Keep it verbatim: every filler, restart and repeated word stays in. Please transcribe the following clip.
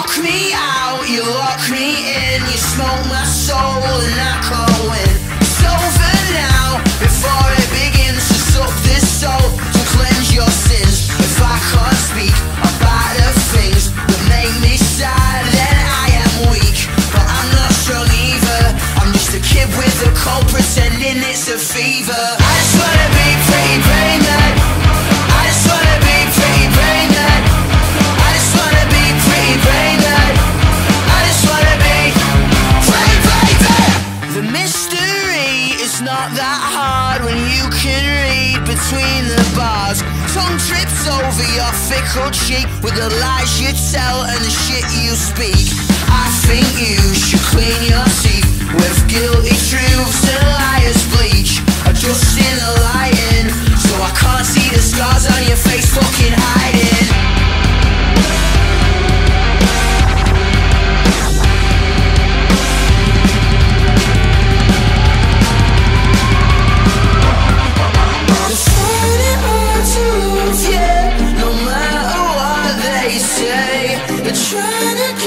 lock me out, you lock me in. You smoke my soul and I can't win. It's over now, before it begins. To suck this soul, to cleanse your sins. If I can't speak about the things that make me sad, then I am weak. But I'm not strong either, I'm just a kid with a cold pretending it's a fever. I just wanna be pretty brain dead. I just wanna be pretty brain dead. I just wanna be pretty brain dead. I just wanna be pretty brain dead. The mystery is not that hard when you can read between the bars. Tongue trips over your fickle cheek with the lies you tell and the shit you speak. I think you should clean your teeth with guilty truths and liars' bleach. Adjusting the lighting so I can't see the scars on your face fucking hiding. They find it hard to lose, yeah, no matter what they say. They're trying to